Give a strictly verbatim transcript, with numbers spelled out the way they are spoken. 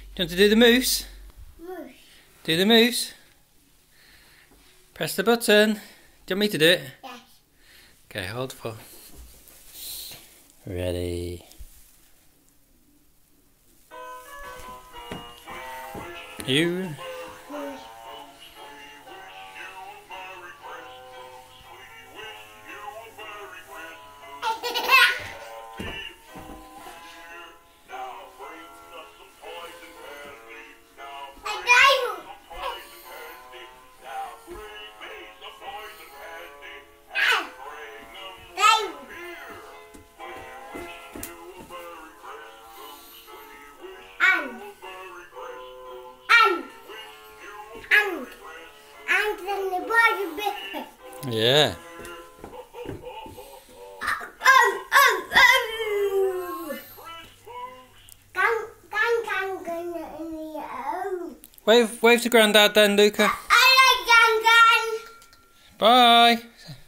Do you want to do the moose? Moose. Do the moose. Press the button. Do you want me to do it? Yes. Okay, hold for. Ready. You. Yeah. Oh, oh, oh. Gang, gang, gang, gang, gang, oh. Wave, wave to Grandad then, Luca. I like gang, gang. Bye.